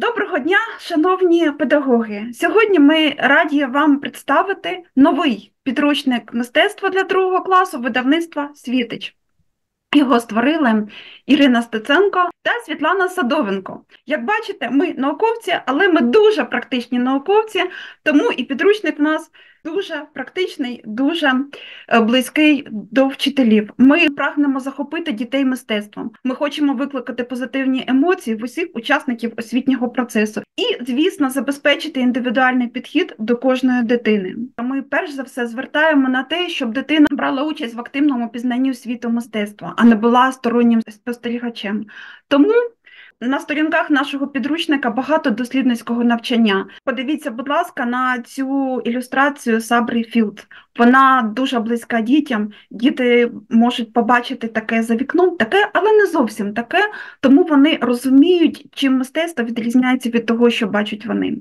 Доброго дня, шановні педагоги! Сьогодні ми раді вам представити новий підручник мистецтва для другого класу видавництва «Світич». Його створили Ірина Стеценко та Світлана Садовенко. Як бачите, ми науковці, але ми дуже практичні науковці, тому і підручник у нас дуже практичний, дуже близький до вчителів. Ми прагнемо захопити дітей мистецтвом. Ми хочемо викликати позитивні емоції в усіх учасників освітнього процесу і, звісно, забезпечити індивідуальний підхід до кожної дитини. Ми перш за все звертаємо на те, щоб дитина брала участь в активному пізнанні світу мистецтва, а не була стороннім спостерігачем. Тому на сторінках нашого підручника багато дослідницького навчання. Подивіться, будь ласка, на цю ілюстрацію Сабри Філд. Вона дуже близька дітям. Діти можуть побачити таке за вікном, таке, але не зовсім таке, тому вони розуміють, чим мистецтво відрізняється від того, що бачать вони.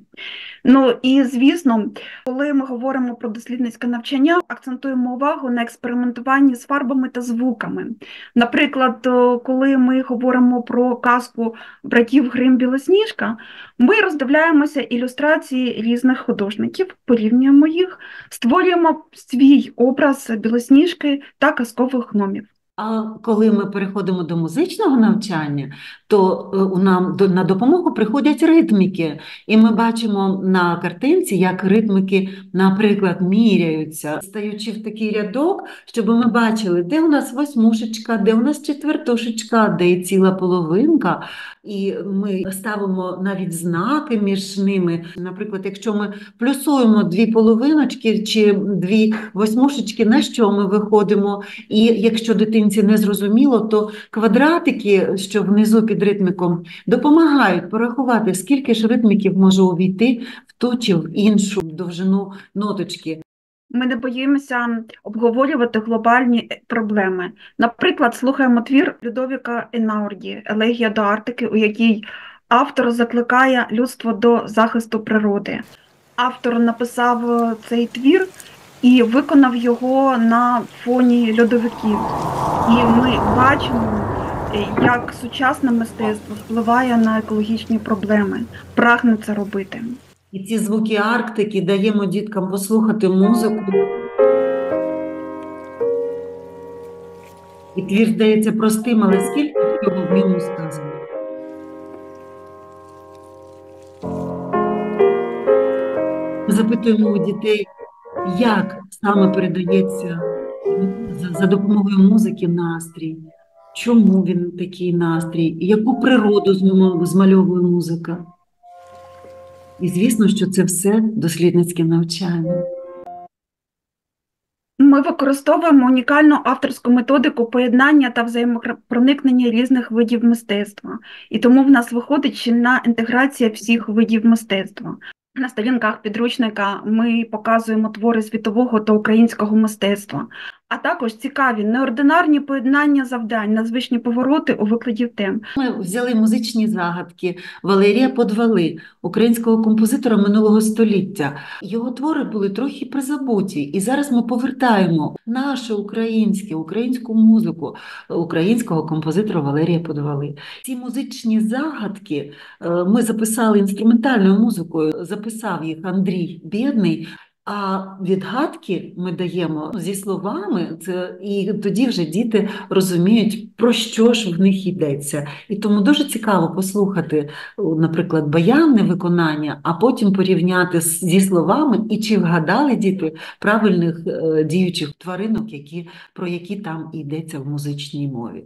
Ну і, звісно, коли ми говоримо про дослідницьке навчання, акцентуємо увагу на експериментуванні з фарбами та звуками. Наприклад, коли ми говоримо про казку братів Грим «Білосніжка», ми роздивляємося ілюстрації різних художників, порівнюємо їх, створюємо свій образ Білосніжки та казкових гномів. А коли ми переходимо до музичного навчання, то нам на допомогу приходять ритміки. І ми бачимо на картинці, як ритмики, наприклад, міряються, стаючи в такий рядок, щоб ми бачили, де у нас восьмушечка, де у нас четвертушечка, де і ціла половинка. І ми ставимо навіть знаки між ними. Наприклад, якщо ми плюсуємо дві половиночки чи дві восьмушечки, на що ми виходимо? І якщо дитинці не зрозуміло, то квадратики, що внизу під ритміком, допомагають порахувати, скільки ж ритміків може увійти в ту чи в іншу довжину ноточки. Ми не боїмося обговорювати глобальні проблеми. Наприклад, слухаємо твір Людовіка Енаурді «Елегія до Арктики», у якій автор закликає людство до захисту природи. Автор написав цей твір і виконав його на фоні льодовиків. І ми бачимо, як сучасне мистецтво впливає на екологічні проблеми, прагне це робити. І ці звуки Арктики даємо діткам послухати музику. І твір здається простим, але скільки всього в ньому сказано. Ми запитуємо у дітей, як саме передається за допомогою музики настрій, чому він такий настрій, яку природу змальовує музика. І звісно, що це все дослідницьке навчання. Ми використовуємо унікальну авторську методику поєднання та взаємопроникнення різних видів мистецтва. І тому в нас виходить щільна інтеграція всіх видів мистецтва. На сторінках підручника ми показуємо твори світового та українського мистецтва, а також цікаві неординарні поєднання завдань, незвичні повороти у викладі тем. Ми взяли музичні загадки Валерія Подвали, українського композитора минулого століття. Його твори були трохи призабуті, і зараз ми повертаємо нашу українську музику українського композитора Валерія Подвали. Ці музичні загадки ми записали інструментальною музикою, записав їх Андрій Бєдний. А відгадки ми даємо зі словами, і тоді вже діти розуміють, про що ж в них йдеться. І тому дуже цікаво послухати, наприклад, баянне виконання, а потім порівняти зі словами, і чи вгадали діти правильних діючих тваринок, про які там йдеться в музичній мові.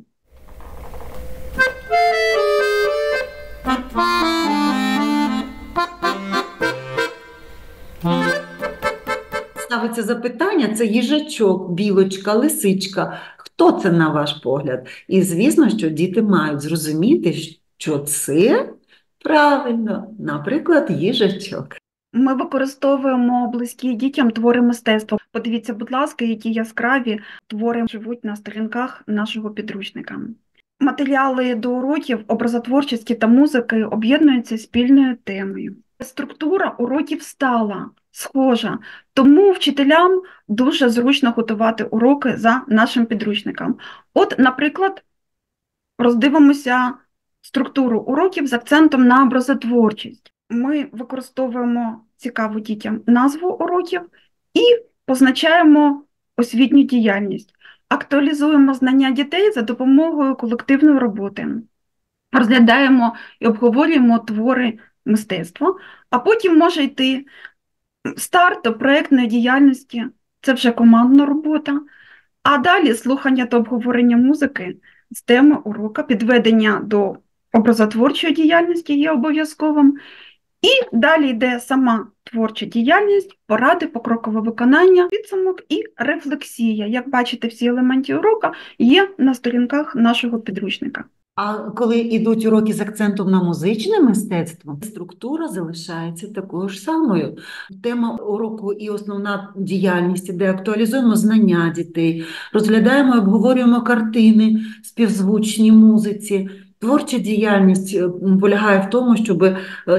Ставиться запитання, це їжачок, білочка, лисичка. Хто це, на ваш погляд? І звісно, що діти мають зрозуміти, що це правильно, наприклад, їжачок. Ми використовуємо близькі дітям твори мистецтва. Подивіться, будь ласка, які яскраві твори живуть на сторінках нашого підручника. Матеріали до уроків, образотворчості та музики об'єднуються спільною темою. Структура уроків стала, схожа, тому вчителям дуже зручно готувати уроки за нашим підручником. От, наприклад, роздивимося структуру уроків з акцентом на образотворчість. Ми використовуємо цікаву дітям назву уроків і позначаємо освітню діяльність. Актуалізуємо знання дітей за допомогою колективної роботи. Розглядаємо і обговорюємо твори мистецтва, а потім може йти старт до проєктної діяльності, це вже командна робота, а далі слухання та обговорення музики з теми урока, підведення до образотворчої діяльності є обов'язковим, і далі йде сама творча діяльність, поради, покрокове виконання, підсумок і рефлексія. Як бачите, всі елементи уроку є на сторінках нашого підручника. А коли йдуть уроки з акцентом на музичне мистецтво, структура залишається такою ж самою. Тема уроку і основна діяльність, де актуалізуємо знання дітей, розглядаємо і обговорюємо картини, співзвучні музиці. Творча діяльність полягає в тому, щоб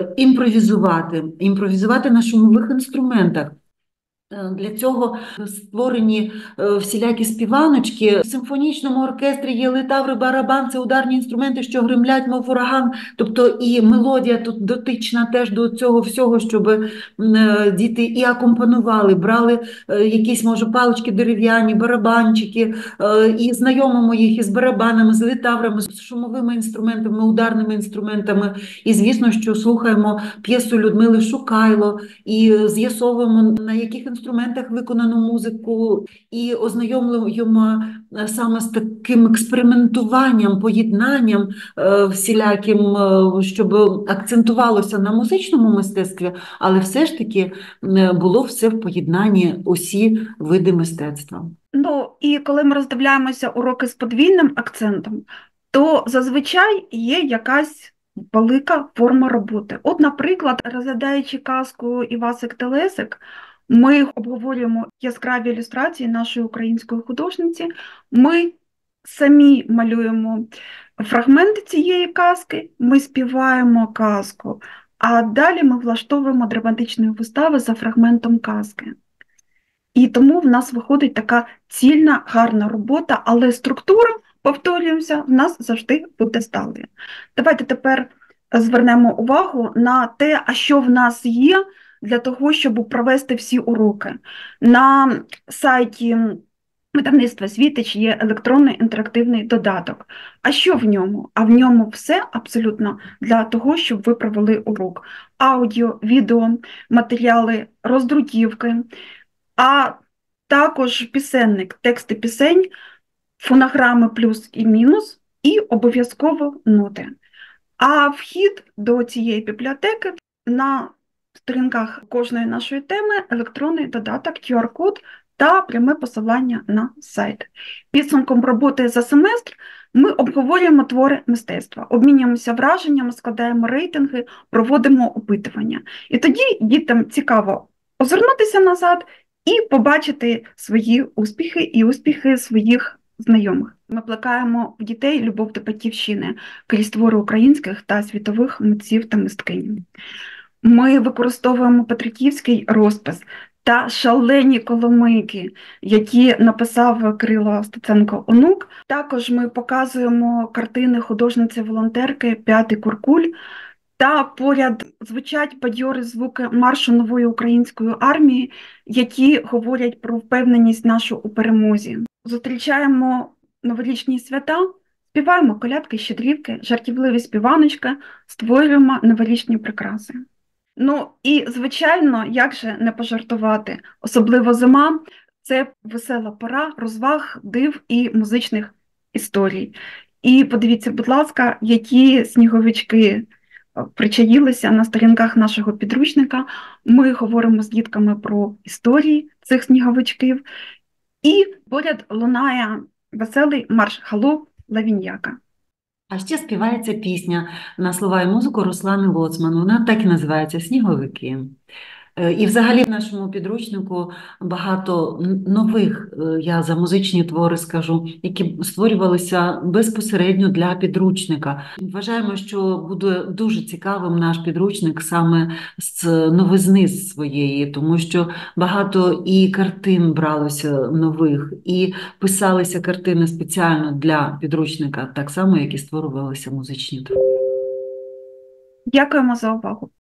імпровізувати на шумових інструментах. Для цього створені всілякі співаночки. В симфонічному оркестрі є литаври, барабан, це ударні інструменти, що гримлять, мов ураган. Тобто і мелодія тут дотична теж до цього всього, щоб діти і акомпонували, брали якісь, може, палички дерев'яні, барабанчики, і знайомимо їх із барабанами, з литаврами, з шумовими інструментами, ударними інструментами. І, звісно, що слухаємо п'єсу Людмили Шукайло і з'ясовуємо, на яких інструментах виконану музику, і ознайомлюємо саме з таким експериментуванням, поєднанням всіляким, щоб акцентувалося на музичному мистецтві, але все ж таки було все в поєднанні усі види мистецтва. Ну, і коли ми роздивляємося уроки з подвійним акцентом, то зазвичай є якась велика форма роботи. От, наприклад, розглядаючи казку «Івасик Телесик», ми обговорюємо яскраві ілюстрації нашої української художниці, ми самі малюємо фрагменти цієї казки, ми співаємо казку, а далі ми влаштовуємо драматичні вистави за фрагментом казки. І тому в нас виходить така цільна, гарна робота, але структура, повторюємося, в нас завжди буде сталою. Давайте тепер звернемо увагу на те, а що в нас є для того, щоб провести всі уроки. На сайті видавництва «Світич» є електронний інтерактивний додаток. А що в ньому? А в ньому все абсолютно для того, щоб ви провели урок. Аудіо, відео, матеріали, роздруківки, а також пісенник, тексти пісень, фонограми плюс і мінус, і обов'язково ноти. А вхід до цієї бібліотеки на сторінках кожної нашої теми електронний додаток, QR-код та пряме посилання на сайт. Підсумком роботи за семестр ми обговорюємо твори мистецтва, обмінюємося враженнями, складаємо рейтинги, проводимо опитування. І тоді дітям цікаво озирнутися назад і побачити свої успіхи і успіхи своїх знайомих. Ми плекаємо в дітей любов до батьківщини крізь твори українських та світових митців та мисткинь. Ми використовуємо петриківський розпис та шалені коломийки, які написав Кирило Стеценко-онук. Також ми показуємо картини художниці-волонтерки «П'ятий куркуль», та поряд звучать бадьорі звуки маршу нової української армії, які говорять про впевненість нашу у перемозі. Зустрічаємо новорічні свята, співаємо колядки, щедрівки, жартівливі співаночки, створюємо новорічні прикраси. Ну і, звичайно, як же не пожартувати? Особливо зима – це весела пора розваг, див і музичних історій. І подивіться, будь ласка, які сніговички причаїлися на сторінках нашого підручника. Ми говоримо з дітками про історії цих сніговичків. І поряд лунає веселий марш «Халу Лавіньяка». А ще співається пісня на слова і музику Руслани Лоцман. Вона так і називається «Сніговики». І взагалі в нашому підручнику багато нових, я за музичні твори скажу, які створювалися безпосередньо для підручника. Вважаємо, що буде дуже цікавим наш підручник саме з новизни своєї, тому що багато і картин бралося нових, і писалися картини спеціально для підручника, так само, як і створювалися музичні твори. Дякуємо за увагу.